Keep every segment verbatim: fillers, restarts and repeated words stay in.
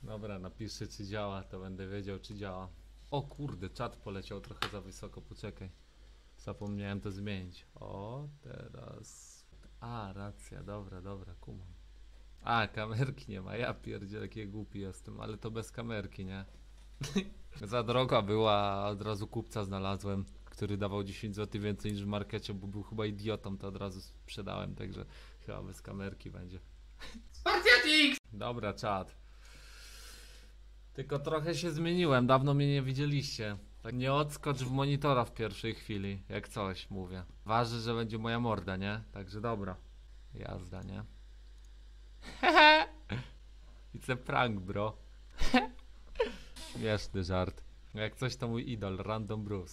Dobra, napiszę czy działa, to będę wiedział czy działa. O kurde, czat poleciał trochę za wysoko, poczekaj. Zapomniałem to zmienić. O, teraz... A, racja, dobra, dobra, kumam. A, kamerki nie ma, ja pierdzielę, jaki głupi jestem, ale to bez kamerki, nie? Za droga była, od razu kupca znalazłem, który dawał dziesięć złotych więcej niż w markecie, bo był chyba idiotą, to od razu sprzedałem, także chyba bez kamerki będzie. Spartiatix! Dobra, czat. Tylko trochę się zmieniłem, dawno mnie nie widzieliście. Tak nie odskocz w monitora w pierwszej chwili, jak coś mówię. Waży, że będzie moja morda, nie? Także dobra. Jazda, nie? Hehe! It's a prank, bro. Śmieszny żart. Jak coś to mój idol, Random Bruce.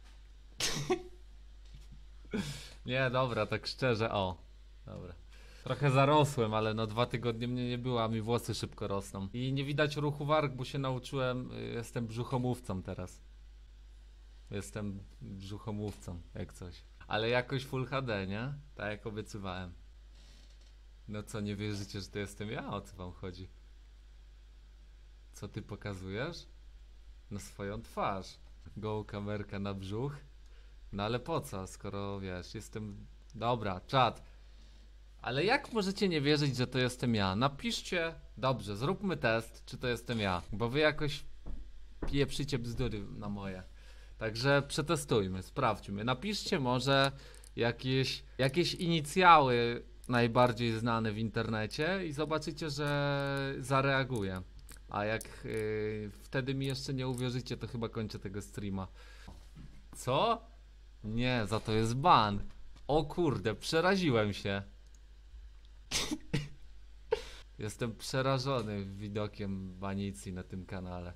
Nie, dobra, tak szczerze, o. Dobra. Trochę zarosłem, ale no dwa tygodnie mnie nie było, a mi włosy szybko rosną. I nie widać ruchu warg, bo się nauczyłem, jestem brzuchomówcą teraz. Jestem brzuchomówcą, jak coś. Ale jakoś Full H D, nie? Tak jak obiecywałem. No co, nie wierzycie, że to jestem ja? O co wam chodzi? Co ty pokazujesz? No swoją twarz. Go kamerka na brzuch. No ale po co, skoro wiesz, jestem... Dobra, czat. Ale jak możecie nie wierzyć, że to jestem ja? Napiszcie, dobrze, zróbmy test, czy to jestem ja. Bo wy jakoś pieprzycie bzdury na moje. Także przetestujmy, sprawdźmy. Napiszcie może jakieś, jakieś inicjały najbardziej znane w internecie i zobaczycie, że zareaguję. A jak yy, wtedy mi jeszcze nie uwierzycie, to chyba kończę tego streama. Co? Nie, za to jest ban. O kurde, przeraziłem się. Jestem przerażony widokiem banicji na tym kanale.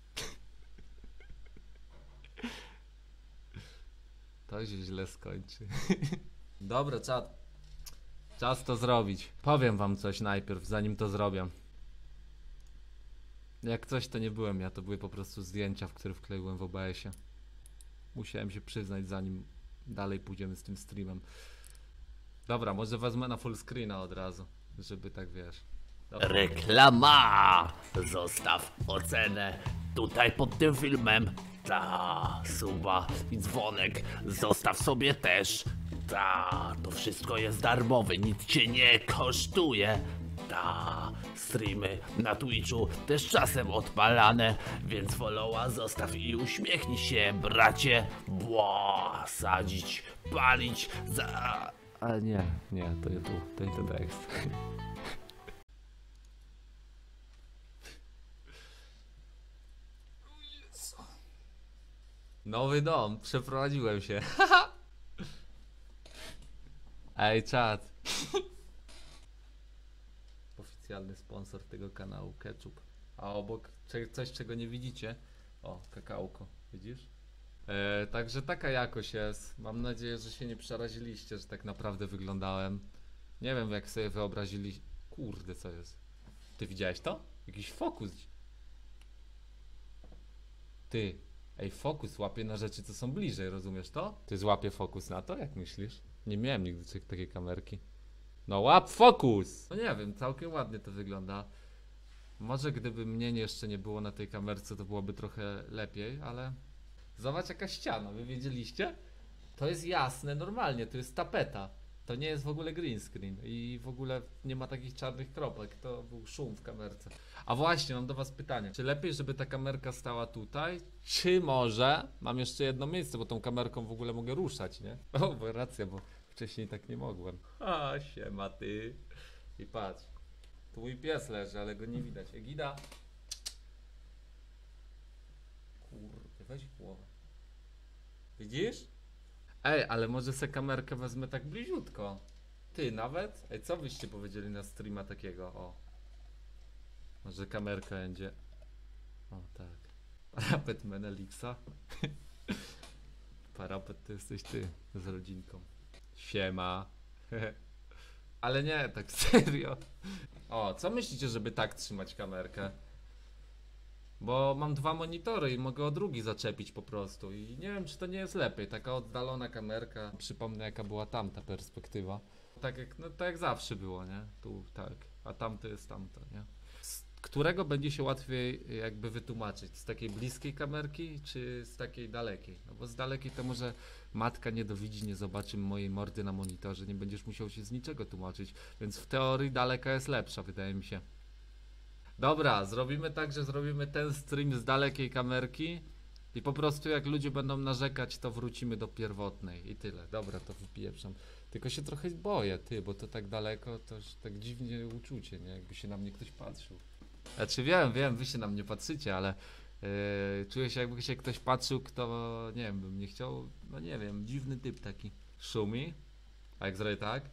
To się źle skończy. Dobra, czat. Czas to zrobić. Powiem wam coś najpierw, zanim to zrobię. Jak coś, to nie byłem ja, to były po prostu zdjęcia, w które wkleiłem w O B S-ie. Musiałem się przyznać, zanim dalej pójdziemy z tym streamem. Dobra, może wezmę na full screena od razu, żeby tak wiesz. Dobra. Reklama! Zostaw ocenę tutaj pod tym filmem. Ta, suba i dzwonek. Zostaw sobie też. Ta, to wszystko jest darmowe, nic cię nie kosztuje. Ta, streamy na Twitchu też czasem odpalane, więc followa zostaw i uśmiechnij się, bracie. Bła, sadzić, palić, za... Ale nie, nie, to nie tu, to nie ten tekst. Nowy dom, przeprowadziłem się. Ej, czat. Oficjalny sponsor tego kanału, ketchup. A obok coś, czego nie widzicie. O, kakałko, widzisz? E, także taka jakość jest. Mam nadzieję, że się nie przeraziliście, że tak naprawdę wyglądałem. Nie wiem, jak sobie wyobrazili. Kurde, co jest? Ty widziałeś to? Jakiś fokus. Ty. Ej, fokus łapie na rzeczy, co są bliżej, rozumiesz to? Ty złapie fokus na to, jak myślisz? Nie miałem nigdy takiej kamerki. No łap fokus! No nie wiem, całkiem ładnie to wygląda. Może gdyby mnie jeszcze nie było na tej kamerce, to byłoby trochę lepiej, ale... Zobacz jaka ściana, wy wiedzieliście? To jest jasne normalnie, to jest tapeta. To nie jest w ogóle green screen i w ogóle nie ma takich czarnych kropek, to był szum w kamerce. A właśnie, mam do was pytanie, czy lepiej, żeby ta kamerka stała tutaj, czy może, mam jeszcze jedno miejsce, bo tą kamerką w ogóle mogę ruszać, nie? O, bo racja, bo wcześniej tak nie mogłem. A, siema ty. I patrz, tu mój pies leży, ale go nie widać. Egida. Kurde, weź głowę. Widzisz? Ej, ale może se kamerkę wezmę tak bliziutko. Ty nawet? Ej, co byście powiedzieli na streama takiego? O. Może kamerka będzie. O, tak. Parapet Menelixa. Parapet to jesteś ty z rodzinką. Siema. Ale nie, tak serio. O, co myślicie, żeby tak trzymać kamerkę? Bo mam dwa monitory i mogę o drugi zaczepić po prostu i nie wiem, czy to nie jest lepiej, taka oddalona kamerka. Przypomnę, jaka była tamta perspektywa. Tak jak, no, tak jak zawsze było, nie? Tu tak, a tamto jest tamto, nie? którego będzie się łatwiej jakby wytłumaczyć? Z takiej bliskiej kamerki, czy z takiej dalekiej? No bo z dalekiej to może matka nie dowidzi, nie zobaczy mojej mordy na monitorze, nie będziesz musiał się z niczego tłumaczyć, więc w teorii daleka jest lepsza, wydaje mi się. Dobra, zrobimy tak, że zrobimy ten stream z dalekiej kamerki i po prostu jak ludzie będą narzekać, to wrócimy do pierwotnej i tyle. Dobra, to wypieprzam. Tylko się trochę boję, ty, bo to tak daleko, to już tak dziwnie uczucie, nie? Jakby się na mnie ktoś patrzył. Znaczy wiem, wiem, wy się na mnie patrzycie, ale yy, czuję się jakby się ktoś patrzył, kto, nie wiem, bym nie chciał, no nie wiem, dziwny typ taki. Szumi? A jak zrobię tak?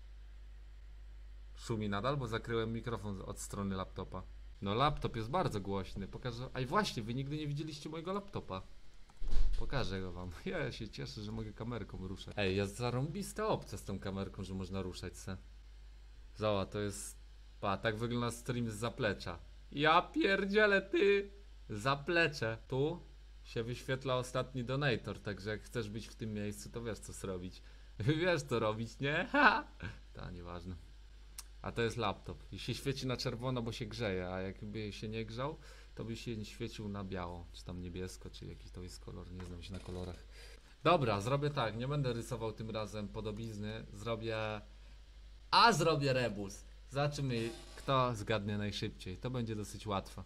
Szumi nadal, bo zakryłem mikrofon od strony laptopa. No laptop jest bardzo głośny, pokażę. A i właśnie, wy nigdy nie widzieliście mojego laptopa. Pokażę go wam. Ja się cieszę, że mogę kamerką ruszać. Ej, jest zarąbista opcja z tą kamerką, że można ruszać se. Zobacz, to jest... Pa, tak wygląda stream z zaplecza. Ja pierdzielę, ty! Zaplecze. Tu się wyświetla ostatni donator, także jak chcesz być w tym miejscu, to wiesz co zrobić. Wiesz co robić, nie? Ha! Ta, nieważne. A to jest laptop. I się świeci na czerwono, bo się grzeje, a jakby się nie grzał, to by się świecił na biało, czy tam niebiesko, czy jakiś to jest kolor, nie znam się na kolorach. Dobra, zrobię tak, nie będę rysował tym razem podobizny, zrobię... A zrobię rebus. Zobaczymy, kto zgadnie najszybciej, to będzie dosyć łatwe.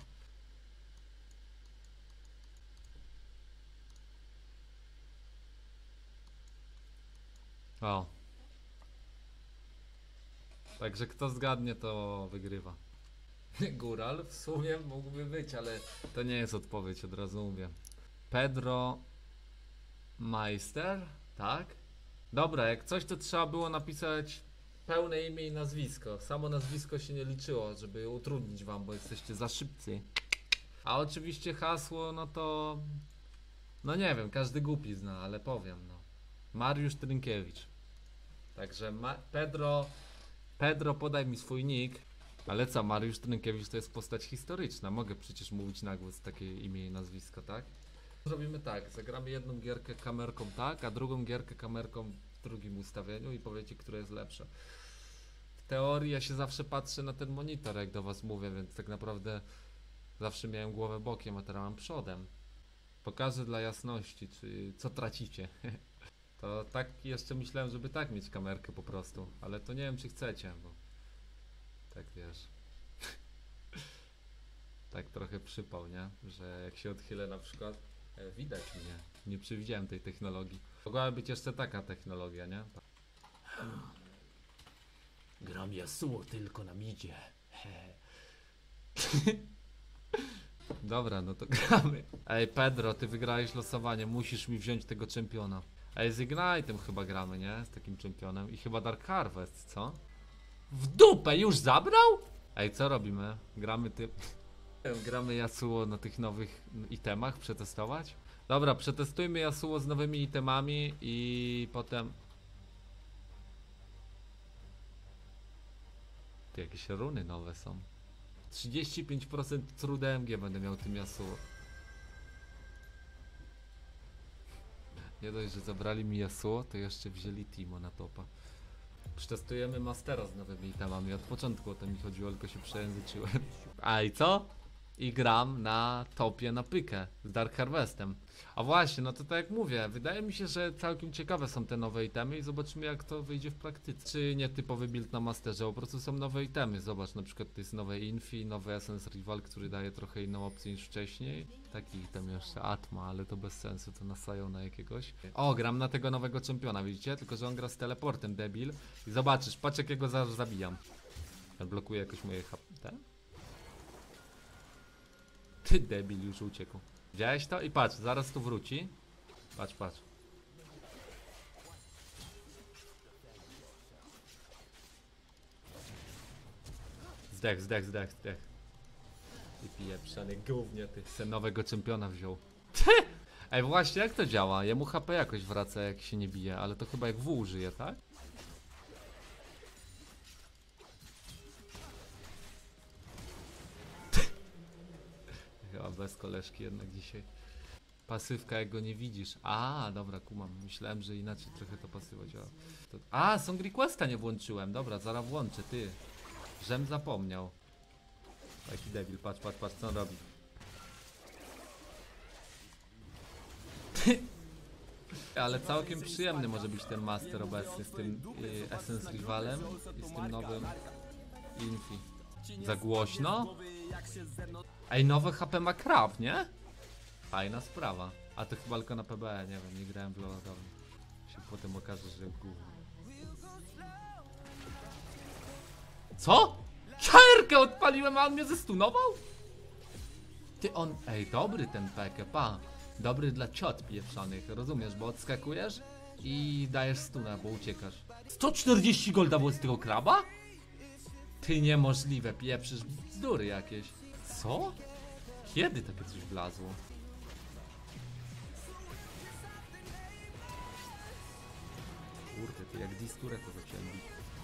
O. Także kto zgadnie, to wygrywa. Góral w sumie mógłby być, ale to nie jest odpowiedź, od razu mówię. Pedro Meister, tak? Dobra, jak coś, to trzeba było napisać pełne imię i nazwisko. Samo nazwisko się nie liczyło, żeby utrudnić wam, bo jesteście za szybcy. A oczywiście hasło, no to... No nie wiem, każdy głupi zna, ale powiem, no. Mariusz Trynkiewicz. Także Ma Pedro... Pedro, podaj mi swój nick. Ale co, Mariusz Trynkiewicz to jest postać historyczna. Mogę przecież mówić na głos takie imię i nazwisko, tak? Zrobimy tak, zagramy jedną gierkę kamerką tak, a drugą gierkę kamerką w drugim ustawieniu i powiecie, które jest lepsze. W teorii ja się zawsze patrzę na ten monitor, jak do was mówię, więc tak naprawdę zawsze miałem głowę bokiem, a teraz mam przodem. Pokażę dla jasności, czy co tracicie. To tak jeszcze myślałem, żeby tak mieć kamerkę po prostu, ale to nie wiem, czy chcecie, bo tak wiesz. Tak trochę przypał, nie? Że jak się odchylę na przykład, e, widać mnie. Nie przewidziałem tej technologii. Mogła być jeszcze taka technologia, nie? Gram Yasuo tylko na midzie. Dobra, no to gramy. Ej, Pedro, ty wygrałeś losowanie, musisz mi wziąć tego czempiona. Ej, z Ignite'em chyba gramy, nie? Z takim czempionem. I chyba Dark Harvest, co? W dupę już zabrał? Ej, co robimy? Gramy ty... Gramy Yasuo na tych nowych itemach, przetestować? Dobra, przetestujmy Yasuo z nowymi itemami i potem... Tu jakieś runy nowe są. trzydzieści pięć procent trud D M G będę miał tym Yasuo. Nie dość, że zabrali mi Yasuo, to jeszcze wzięli Timo na topa. Przetestujemy Mastera z nowymi itemami. Od początku o to mi chodziło, tylko się przejęzyczyłem. A i co? I gram na topie na pykę z Dark Harvestem. A właśnie, no to tak jak mówię, wydaje mi się, że całkiem ciekawe są te nowe itemy i zobaczymy, jak to wyjdzie w praktyce. Czy nietypowy build na Masterze, po prostu są nowe itemy. Zobacz, na przykład to jest nowe Infi, nowy Essence Rival, który daje trochę inną opcję niż wcześniej. Taki item jeszcze Atma, ale to bez sensu, to nasają na jakiegoś. O, gram na tego nowego czempiona, widzicie? Tylko że on gra z teleportem, debil. I zobaczysz, patrz jakiego zaraz zabijam. Ja blokuję jakoś moje H P. Ty debil, już uciekł. Widziałeś to? I patrz, zaraz tu wróci. Patrz, patrz. Zdech, zdech, zdech, zdech. I pieprzany gównie, ty se nowego czempiona wziął. Ej, właśnie, jak to działa? Jemu H P jakoś wraca, jak się nie bije, ale to chyba jak W użyje, tak? Chyba bez koleżki jednak dzisiaj. Pasywka, jak go nie widzisz. A, dobra, kumam. Myślałem, że inaczej trochę to pasywa działa. To... A, Song Requesta nie włączyłem. Dobra, zaraz włączę, ty. Żem zapomniał. Jaki debil, patrz, patrz, patrz, co on robi. Ale całkiem przyjemny może być ten master obecny z tym y, Essence Rivalem i z tym nowym Infi. Za głośno? Ej, nowe H P ma Krab, nie? Fajna sprawa. A to chyba tylko na P B E, nie wiem, nie grałem w LoL dawno. Się potem okaże, że gówno. Co? Kierkę odpaliłem, a on mnie zestunował? Ty on... Ej, dobry ten P K, pa. Dobry dla ciot pieprzonych, rozumiesz, bo odskakujesz i dajesz stuna, bo uciekasz. sto czterdzieści golda było z tego kraba? Ty, niemożliwe, pieprzysz bzdury jakieś. Co? Kiedy takie coś wlazło? Kurde, to jak disturę to zacząłem bić.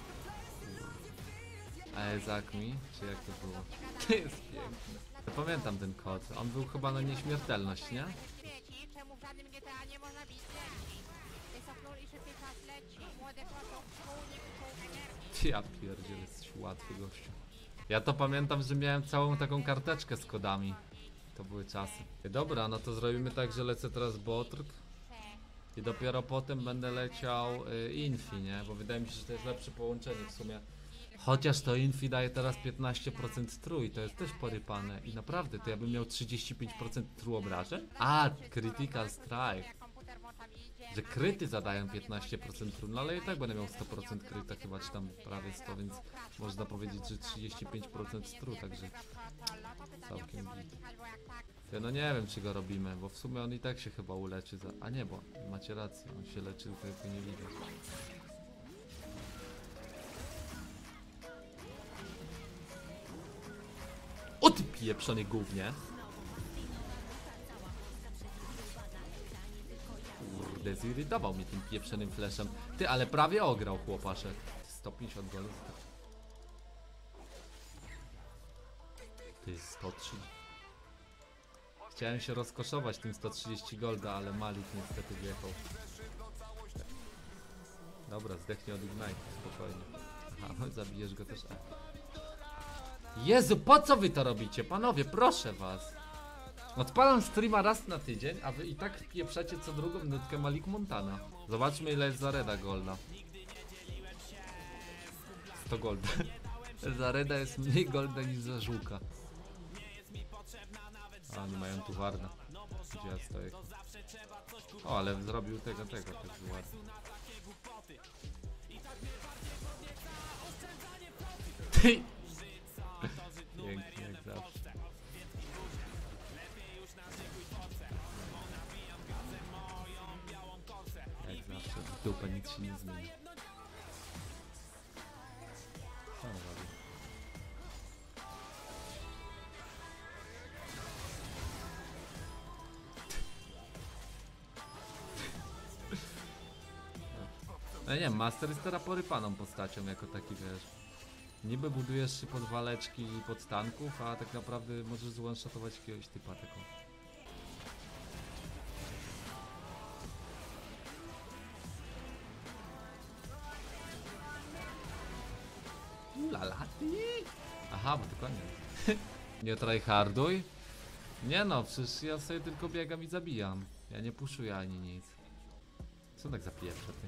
A Ezak mi? Czy jak to było? To jest piękne. Ja pamiętam ten kod, on był chyba na nieśmiertelność, nie? Dzieci, czemu w żadnym G T A nie można bić dzieci? Wysoknul i szybciej czas leci. Młode proszą wspólnik, pół energii. Ja pierdzielę, jesteś łatwy gościu. Ja to pamiętam, że miałem całą taką karteczkę z kodami. To były czasy. Dobra, no to zrobimy tak, że lecę teraz Botrk. I dopiero potem będę leciał y, Infi, nie? Bo wydaje mi się, że to jest lepsze połączenie w sumie. Chociaż to Infi daje teraz piętnaście procent trój, to jest też porypane. I naprawdę, to ja bym miał trzydzieści pięć procent tru obrażeń? A, Critical Strike. Komputer włączam i idzie. Że kryty zadają piętnaście procent tru, no ale i tak będę miał sto procent kryta chyba, czy tam prawie sto, więc można powiedzieć, że trzydzieści pięć procent tru, także całkiem git. Ja no nie wiem, czy go robimy, bo w sumie on i tak się chyba uleczy za... A nie, bo macie rację, on się leczy, tylko nie widać. O ty pieprzony gównie! Kurde, zirytował mnie tym pieprzonym fleszem. Ty, ale prawie ograł chłopaszek. sto pięćdziesiąt golów. Ty, sto trzy. Chciałem się rozkoszować tym sto trzydzieści golda, ale Malik niestety wjechał. Dobra, zdechnie od Ignite, spokojnie. Aha, no zabijesz go też. A. Jezu, po co wy to robicie? Panowie, proszę was. Odpalam streama raz na tydzień, a wy i tak pieprzacie co drugą minutkę Malik Montana. Zobaczmy, ile jest za Reda golda. sto golda. Za Reda jest mniej golda niż za Żuka. A, nie mają tu Warna. Gdzie ja stoję? O, ale zrobił tego, tego, także ładnie. Ty! Pięknie, jak zawsze. Jak zawsze, w dupę nic się nie zmieni. Co on robi? No nie wiem, Master jest teraz porypaną postacią jako taki, wiesz. Niby budujesz się pod waleczki i pod tanków, a tak naprawdę możesz zone-shotować jakiegoś typa taką. Ulala, ty! Aha, bo to koniec. Nie tryharduj? Nie no, przecież ja sobie tylko biegam i zabijam. Ja nie puszuję ani nic. Co tak za pieprze, ty?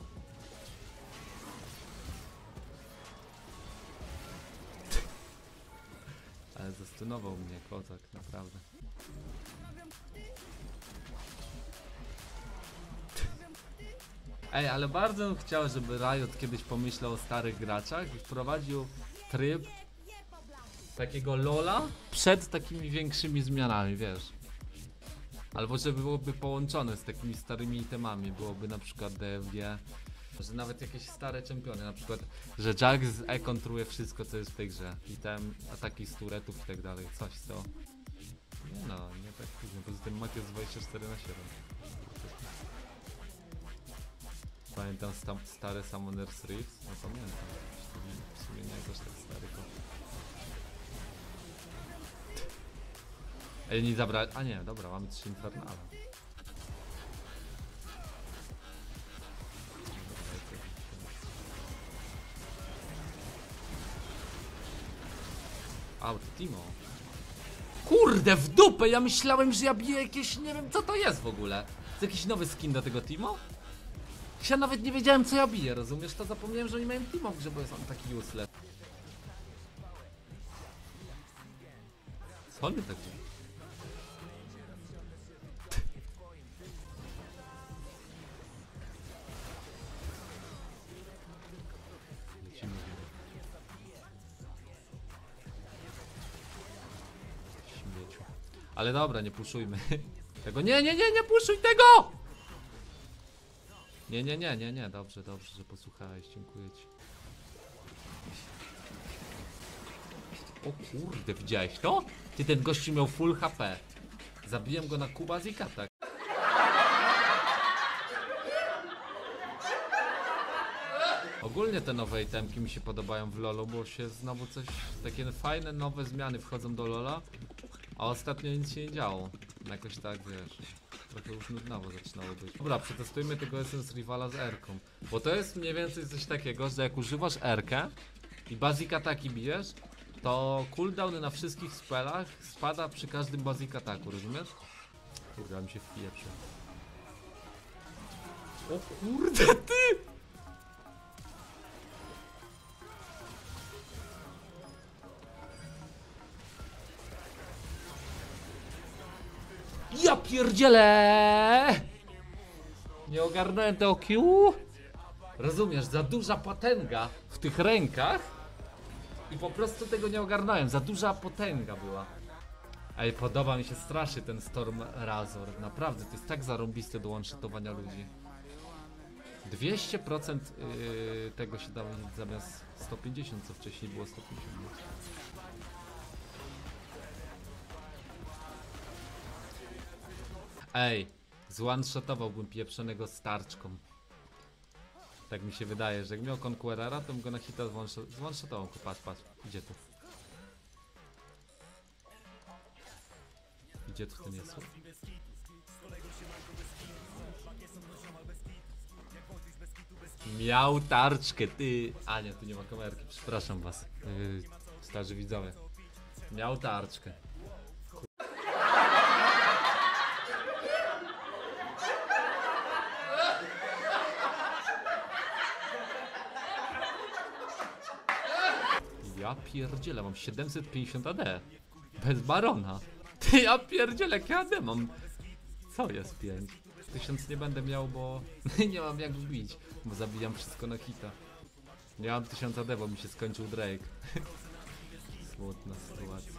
Ale zastunował mnie kozak, naprawdę. Ej, ale bardzo bym chciał, żeby Riot kiedyś pomyślał o starych graczach i wprowadził tryb takiego LoLa przed takimi większymi zmianami, wiesz. Albo żeby byłoby połączone z takimi starymi itemami, byłoby na przykład D F G, że nawet jakieś stare czempiony, na przykład, że Jax z E kontruje wszystko, co jest w tej grze. Item, ataki z turetów i tak dalej, coś co. Nie no, nie tak późno, poza tym mak jest dwadzieścia cztery na siedem. Pamiętam sta stare Summoner's Rift? No pamiętam. W sumie nie też tak stary to. Ej, nie zabrać. A nie, dobra, mamy trzy Infernale. A, to Timo. Kurde, w dupę! Ja myślałem, że ja biję jakieś... Nie wiem, co to jest w ogóle. To jakiś nowy skin do tego Timo? Ja nawet nie wiedziałem, co ja biję, rozumiesz? To zapomniałem, że oni mają Timo w grze, bo jest on taki useless. Co on mi tak dzieje? Lecimy. Śmieciu. Ale dobra, nie puszujmy tego. Nie, nie, nie, nie puszuj tego! Nie, nie, nie, nie, nie, dobrze, dobrze, że posłuchałeś, dziękuję ci. O kurde, widziałeś to? Ty, ten gościu miał full H P. Zabiłem go na Kuba z Ikatak. Ogólnie te nowe itemki mi się podobają w LoLu, bo się znowu coś, takie fajne, nowe zmiany wchodzą do LoLa. A ostatnio nic się nie działo. Jakoś tak, wiesz, trochę już nudnawo zaczynało być. Dobra, przetestujmy tego Essence Rivala z R-ką. Bo to jest mniej więcej coś takiego, że jak używasz R-kę i basic ataki bijesz, to cooldown na wszystkich spellach spada przy każdym basic ataku, rozumiesz? Kurde, mi się wpieprzy. O kurde, ty! Ja pierdzielę! Nie ogarnąłem tego Q. Rozumiesz, za duża potęga w tych rękach i po prostu tego nie ogarnąłem, za duża potęga była. Ej, podoba mi się strasznie ten Storm Razor, naprawdę, to jest tak zarąbiste do one-shotowania ludzi. dwieście procent yy, tego się dało zamiast sto pięćdziesiąt, co wcześniej było sto pięćdziesiąt. Ej, zone-shotowałbym pieprzonego starczką. Tak mi się wydaje, że jak miał Conquerora, to bym go na hita zone-shotował. Patrz, patrz, idzie tu. Idzie tu ten jest. Miał tarczkę, ty. A nie, tu nie ma kamerki, przepraszam was. Yy, starzy widzowie. Miał tarczkę. Ja pierdzielę, mam siedemset pięćdziesiąt A D. Bez barona. Ty, ja pierdzielę, jakie A D mam. Co jest pięć? Tysiąc nie będę miał, bo nie mam jak wbić. Bo zabijam wszystko na hita. Nie mam tysiąc A D, bo mi się skończył Drake. Smutna sytuacja.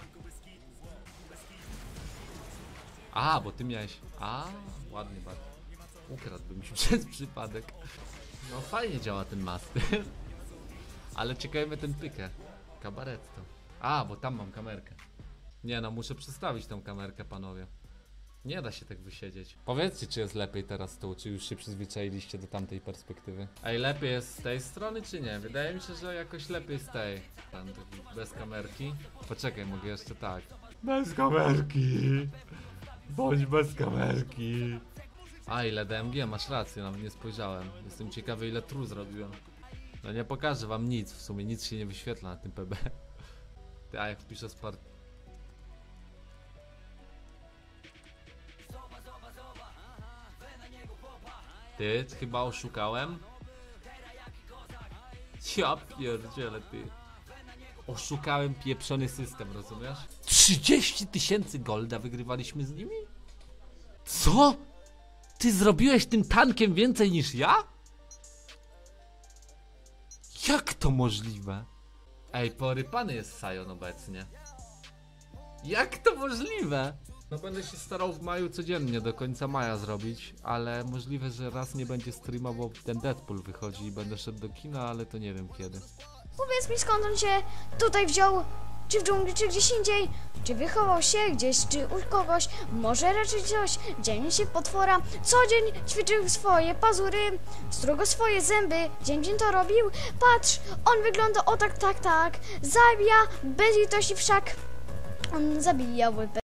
A, bo ty miałeś... A, ładnie bardzo. Ukradłbym się przez przypadek. No fajnie działa ten master. Ale czekajmy ten pykę. Kabaretto. A, bo tam mam kamerkę. Nie no, muszę przestawić tą kamerkę, panowie. Nie da się tak wysiedzieć. Powiedzcie, czy jest lepiej teraz tu, czy już się przyzwyczailiście do tamtej perspektywy. Ej, lepiej jest z tej strony, czy nie? Wydaje mi się, że jakoś lepiej z tej. Tam, bez kamerki. Poczekaj, mogę jeszcze tak. Bez kamerki. Bądź bez kamerki. A, ile D M G? Masz rację, nawet nie spojrzałem. Jestem ciekawy, ile tru zrobiłem. No nie pokażę wam nic, w sumie nic się nie wyświetla na tym P B. Ty, a jak wpiszę spart... Ty, chyba oszukałem? Ja pierdzielę, ty. Oszukałem pieprzony system, rozumiesz? trzydzieści tysięcy golda wygrywaliśmy z nimi? Co? Ty zrobiłeś tym tankiem więcej niż ja? Jak to możliwe? Ej, porypany jest Sion obecnie. Jak to możliwe? No będę się starał w maju codziennie do końca maja zrobić, ale możliwe, że raz nie będzie streama, bo ten Deadpool wychodzi i będę szedł do kina, ale to nie wiem kiedy. Powiedz mi, skąd on się tutaj wziął? Czy w dżungli, czy gdzieś indziej? Czy wychował się gdzieś, czy u kogoś? Może raczej coś? Dzień się potwora. Co dzień ćwiczył swoje pazury, strugo swoje zęby. Dzień dzień to robił. Patrz, on wygląda o tak, tak, tak. Zabija bez litości wszak. On zabija łypę.